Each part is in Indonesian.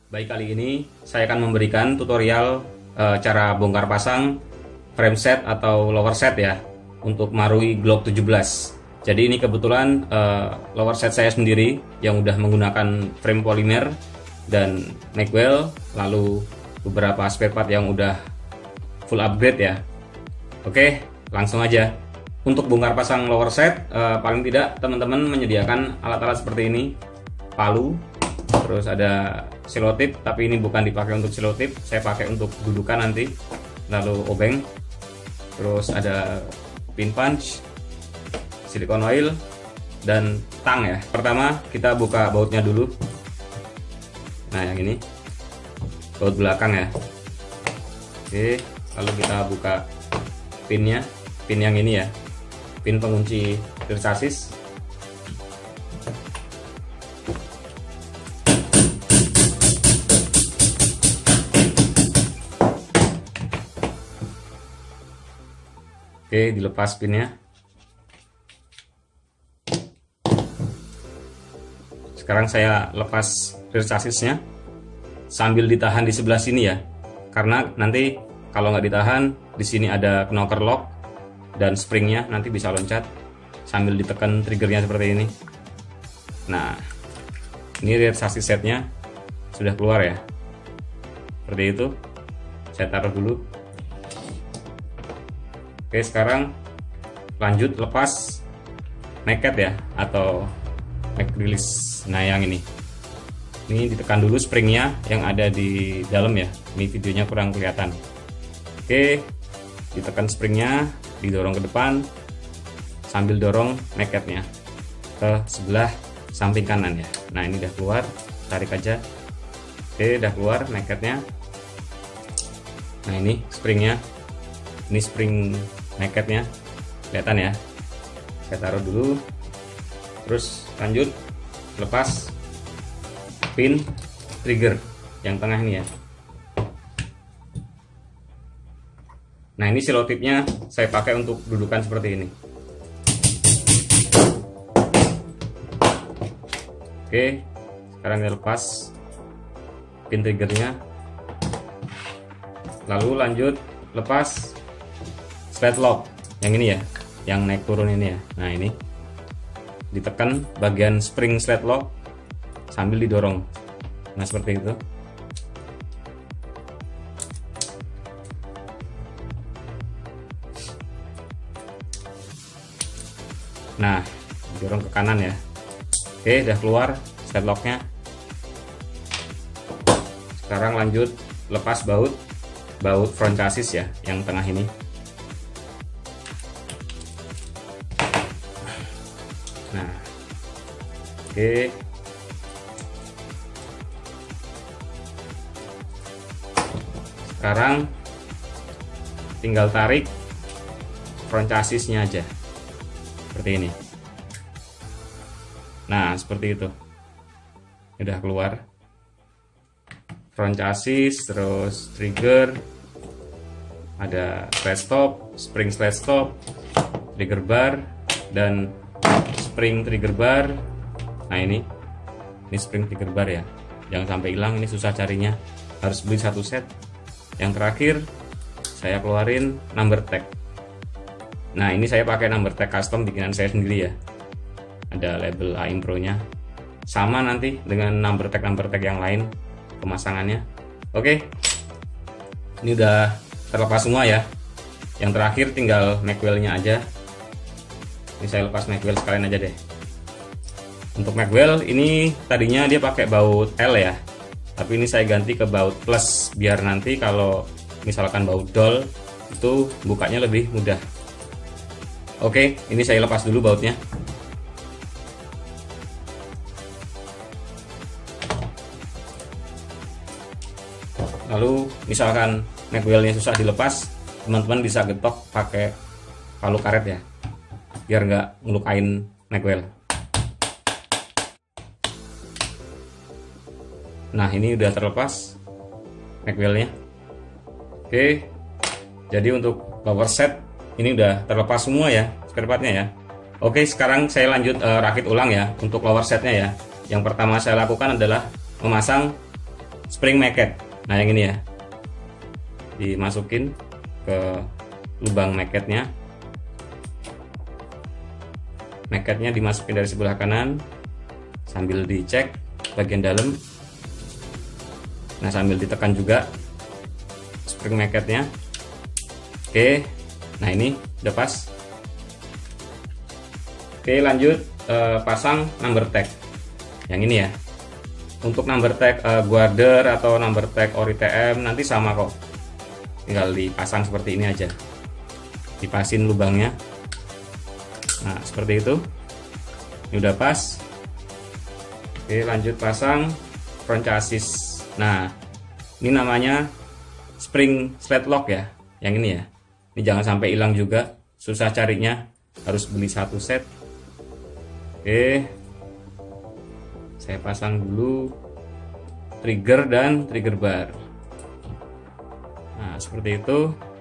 Baik, kali ini saya akan memberikan tutorial cara bongkar pasang frame set atau lower set ya untuk Marui Glock 17. Jadi ini kebetulan lower set saya sendiri yang udah menggunakan frame polimer dan magwell, lalu beberapa spare part yang udah full upgrade ya. Oke, langsung aja. Untuk bongkar pasang lower set, paling tidak teman-teman menyediakan alat-alat seperti ini: palu, terus ada selotip, tapi ini bukan dipakai untuk selotip, saya pakai untuk dudukan nanti. Lalu obeng, terus ada pin punch, silikon oil, dan tang ya. Pertama kita buka bautnya dulu. Nah, yang ini baut belakang ya. Oke, lalu kita buka pinnya, pin yang ini ya, pin pengunci rear chassis. Oke, dilepas pinnya. Sekarang saya lepas rear chassisnya sambil ditahan di sebelah sini ya, karena nanti kalau nggak ditahan, di sini ada knocker lock dan springnya nanti bisa loncat sambil ditekan triggernya seperti ini. Nah, ini rear chassis setnya sudah keluar ya, seperti itu. Saya taruh dulu. Oke, sekarang lanjut lepas naked ya, atau neck release. Nah, yang ini ditekan dulu springnya yang ada di dalam ya. Ini videonya kurang kelihatan. Oke, ditekan springnya, didorong ke depan sambil dorong nakednya ke sebelah samping kanan ya. Nah, ini udah keluar, tarik aja. Oke, udah keluar nakednya. Nah, ini springnya, ini spring nakednya, kelihatan ya. Saya taruh dulu, terus lanjut lepas pin trigger yang tengah ini ya. Nah, ini selotipnya saya pakai untuk dudukan seperti ini. Oke, sekarang kita lepas pin triggernya, lalu lanjut lepas slide lock yang ini ya, yang naik turun ini ya. Nah, ini ditekan bagian spring slide lock sambil didorong. Nah, seperti itu. Nah, didorong ke kanan ya. Oke, udah keluar slide locknya. Sekarang lanjut lepas baut front chassis ya, yang tengah ini. Nah, oke. Sekarang tinggal tarik front chassisnya aja seperti ini. Nah, seperti itu. Udah keluar front chassis, terus trigger, ada slide stop, spring slide stop, trigger bar, dan spring trigger bar. Nah, ini spring trigger bar ya, jangan sampai hilang, ini susah carinya, harus beli satu set. Yang terakhir saya keluarin number tag. Nah, ini saya pakai number tag custom bikinan saya sendiri ya, ada label AIM Pro nya, sama nanti dengan number tag yang lain pemasangannya. Oke, ini udah terlepas semua ya. Yang terakhir tinggal magwell-nya aja. Ini saya lepas magwell sekalian aja deh. Untuk magwell ini tadinya dia pakai baut L ya, tapi ini saya ganti ke baut plus biar nanti kalau misalkan baut dol itu bukanya lebih mudah. Oke, ini saya lepas dulu bautnya. Lalu misalkan magwellnya susah dilepas, teman-teman bisa getok pakai palu karet ya, biar nggak ngelukain magwell. Nah, ini udah terlepas magwellnya. Oke, jadi untuk lower set ini udah terlepas semua ya spare partnya ya. Oke, sekarang saya lanjut rakit ulang ya untuk lower setnya ya. Yang pertama saya lakukan adalah memasang spring magnet. Nah yang ini ya, dimasukin ke lubang magnetnya. Magnetnya dimasukin dari sebelah kanan sambil dicek bagian dalam. Nah sambil ditekan juga spring magnetnya. Oke, nah ini udah pas. Oke lanjut, pasang number tag yang ini ya. Untuk number tag guarder atau number tag ori TM nanti sama kok, tinggal dipasang seperti ini aja, dipasin lubangnya. Nah seperti itu, ini udah pas. Oke lanjut pasang front chassis. Nah ini namanya spring sled lock ya, yang ini ya. Ini jangan sampai hilang juga, susah carinya, harus beli satu set. Oke, saya pasang dulu trigger dan trigger bar. Nah seperti itu.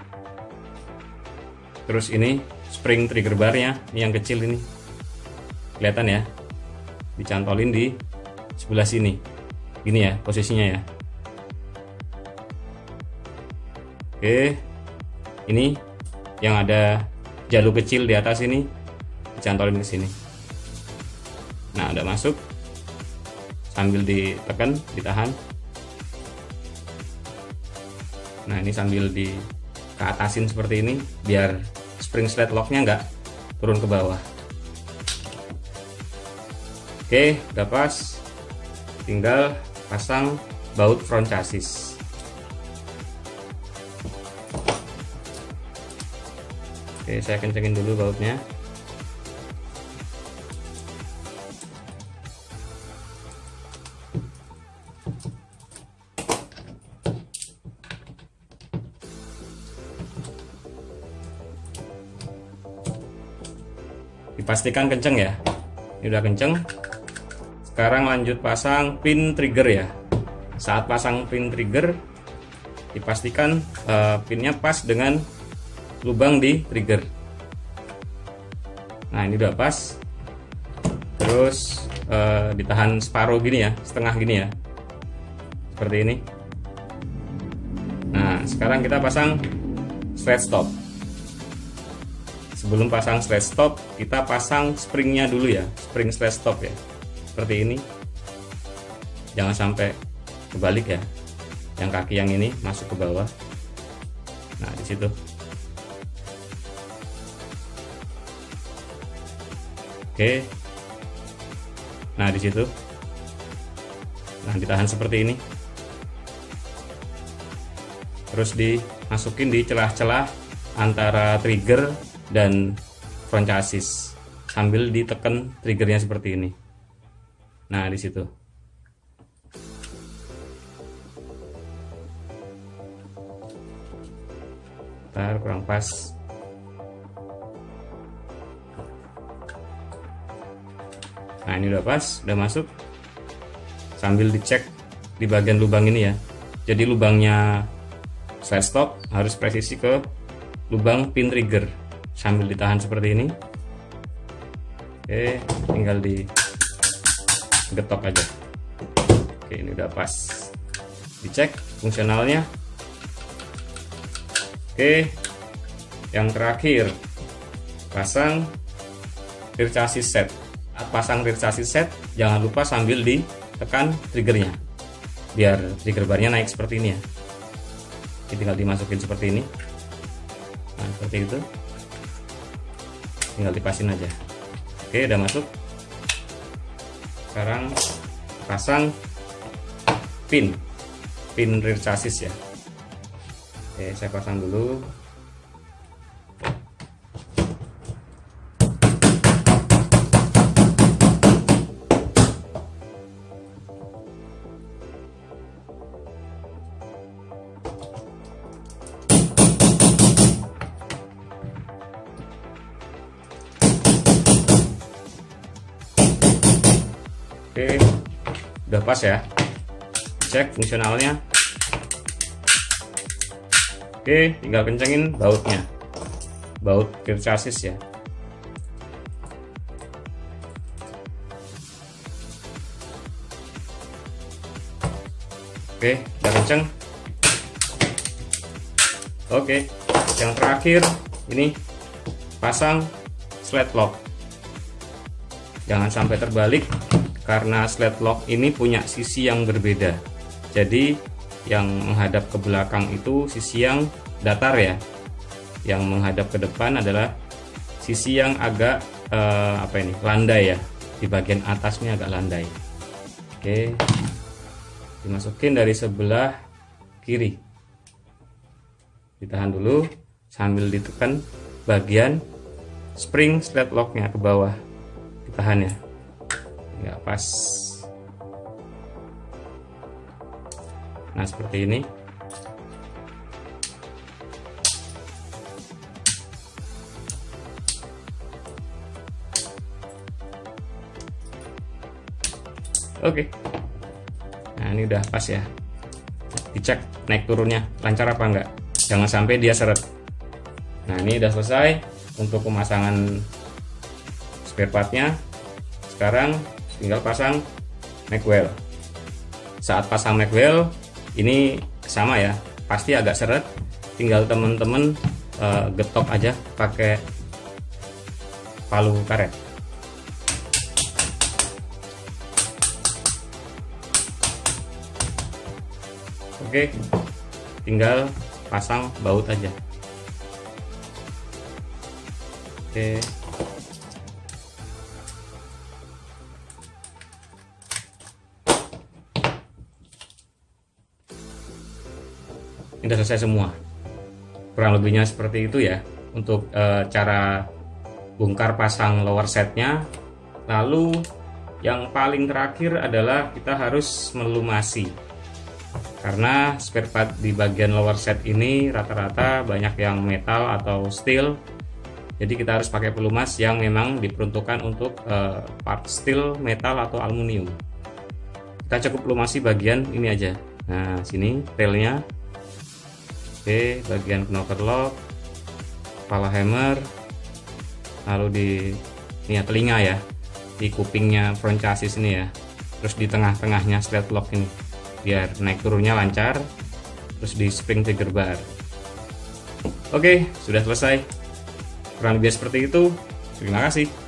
Terus ini spring trigger barnya, ini yang kecil ini, kelihatan ya, dicantolin di sebelah sini, gini ya posisinya ya. Oke, ini yang ada jalur kecil di atas ini dicantolin ke sini. Nah udah masuk, sambil ditekan, ditahan. Nah ini sambil di ke atasin seperti ini biar spring sled locknya nggak turun ke bawah. Oke udah pas, tinggal pasang baut front chassis. Oke saya kencengin dulu bautnya. Dipastikan kenceng ya, ini udah kenceng. Sekarang lanjut pasang pin trigger ya. Saat pasang pin trigger dipastikan pinnya pas dengan lubang di trigger. Nah ini udah pas. Terus ditahan separuh gini ya, setengah gini ya, seperti ini. Nah sekarang kita pasang sled stop. Sebelum pasang sled stop, kita pasang springnya dulu ya, spring sled stop ya, seperti ini. Jangan sampai kebalik ya, yang kaki yang ini masuk ke bawah. Nah di situ. Oke. Nah di situ. Nah ditahan seperti ini. Terus dimasukin di celah-celah antara trigger dan front chassis sambil ditekan triggernya seperti ini. Nah di situ. Ntar kurang pas. Nah ini udah pas, udah masuk. Sambil dicek di bagian lubang ini ya. Jadi lubangnya sled stop harus presisi ke lubang pin trigger. Sambil ditahan seperti ini. Oke, tinggal digetok aja. Oke, ini udah pas. Dicek fungsionalnya. Oke, yang terakhir pasang rear chassis set. Pasang rear chassis set, jangan lupa sambil ditekan triggernya, biar trigger barnya naik seperti ini ya. Ini tinggal dimasukin seperti ini. Nah, seperti itu. Tinggal dipasin aja. Oke udah masuk. Sekarang pasang pin rear chassis ya. Oke saya pasang dulu. Oke, udah pas ya. Cek fungsionalnya. Oke, tinggal kencengin bautnya. Baut rear chassis ya. Oke, kita kenceng. Oke, yang terakhir ini pasang slide lock. Jangan sampai terbalik karena slide lock ini punya sisi yang berbeda. Jadi yang menghadap ke belakang itu sisi yang datar ya. Yang menghadap ke depan adalah sisi yang agak landai ya. Di bagian atasnya agak landai. Oke, dimasukin dari sebelah kiri. Ditahan dulu sambil ditekan bagian spring slide locknya ke bawah. Ditahan ya, nggak pas. Nah seperti ini. Oke, nah ini udah pas ya. Dicek naik turunnya lancar apa enggak, jangan sampai dia seret. Nah ini udah selesai untuk pemasangan spare partnya. Sekarang tinggal pasang magwell. Saat pasang magwell ini sama ya, pasti agak seret. Tinggal temen-temen getok aja pakai palu karet. Oke, tinggal pasang baut aja. Oke. Ini udah selesai semua. Kurang lebihnya seperti itu ya untuk cara bongkar pasang lower setnya. Lalu yang paling terakhir adalah kita harus melumasi. Karena spare part di bagian lower set ini rata-rata banyak yang metal atau steel. Jadi kita harus pakai pelumas yang memang diperuntukkan untuk part steel, metal atau aluminium. Kita cukup lumasi bagian ini aja. Nah, sini railnya. Oke, bagian knocker lock, kepala hammer, lalu di ini ya, telinga ya, di kupingnya front chassis ini ya. Terus di tengah-tengahnya slide lock ini, biar naik turunnya lancar. Terus di spring trigger bar. Oke, sudah selesai. Kurang lebih seperti itu. Terima kasih.